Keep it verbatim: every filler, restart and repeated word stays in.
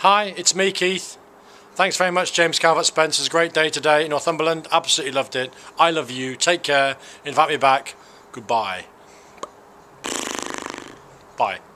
Hi, it's me, Keith. Thanks very much, James Calvert Spence. It's a great day today in Northumberland. Absolutely loved it. I love you. Take care. Invite me back. Goodbye. Bye.